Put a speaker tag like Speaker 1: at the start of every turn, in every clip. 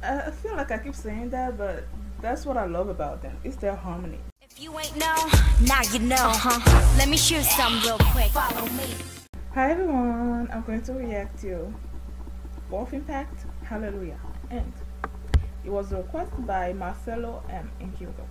Speaker 1: I feel like I keep saying that, but that's what I love about them. It's their harmony.
Speaker 2: If you ain't know, now you know. Let me shoot some real quick. Follow me.
Speaker 1: Hi everyone, I'm going to react to Wolf Impact, Hallelujah. And it was requested by Marcelo M. in Hugo.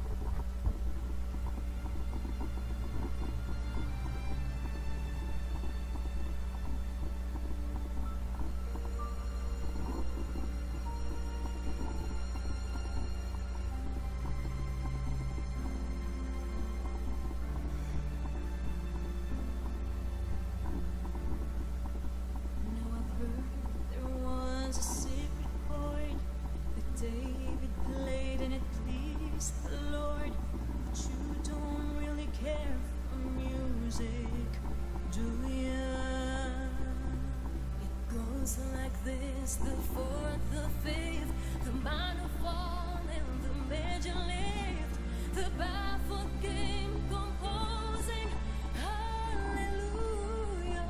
Speaker 3: The fourth, the fifth, the minor fall and the major lift, the baffled game composing. Hallelujah,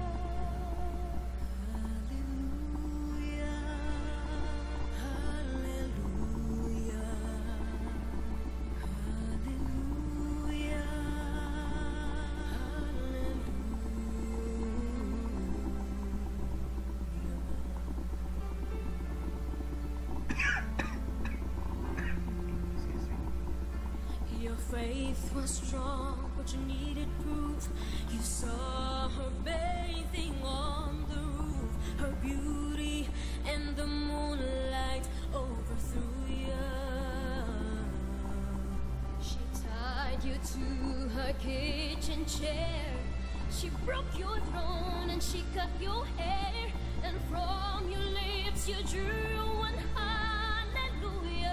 Speaker 3: hallelujah, hallelujah, hallelujah, Your faith was strong, but you needed proof. You saw her bathing on the roof. Her beauty and the moonlight overthrew you. She tied you to her kitchen chair. She broke your throne and she cut your hair. And from your lips you drew one hallelujah.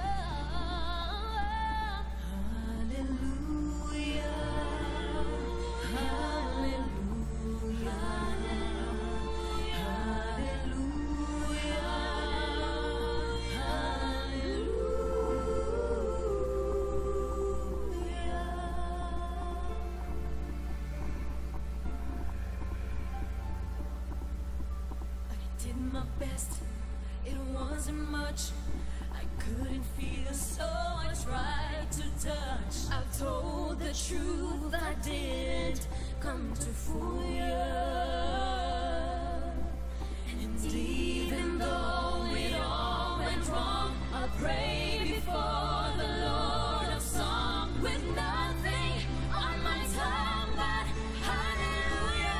Speaker 3: Did my best, it wasn't much. I couldn't feel, so I tried to touch. I've told the truth, I didn't come to fool you. And even though it all went wrong, I'll pray before the Lord of song with nothing on my tongue but hallelujah.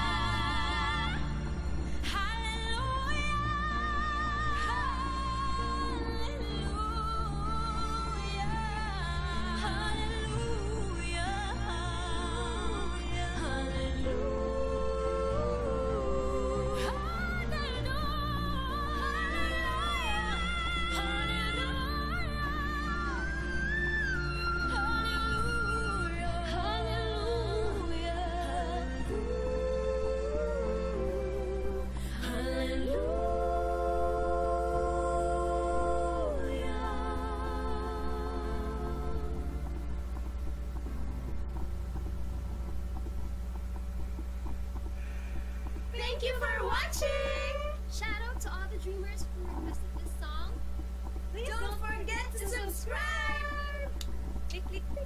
Speaker 3: Thank you for watching!
Speaker 4: Shout out to all the dreamers who requested this song.
Speaker 3: Please don't forget to subscribe!
Speaker 4: Click, click, click.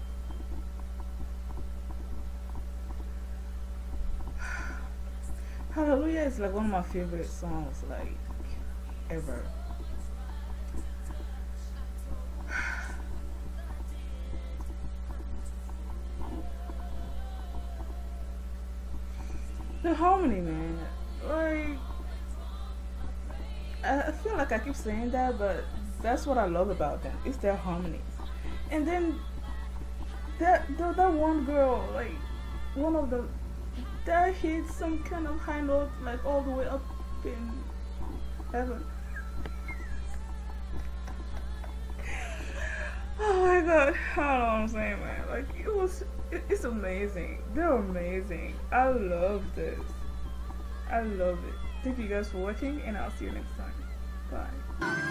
Speaker 1: Hallelujah is like one of my favorite songs, like, ever. The harmony, man. Like, I feel like I keep saying that, but that's what I love about them. It's their harmonies. And then that one girl, like, one of the that hit some kind of high note, like all the way up in heaven. Oh my god, I don't know what I'm saying, man. Like, it's amazing. They're amazing. I love this. I love it. Thank you guys for watching, and I'll see you next time. Bye.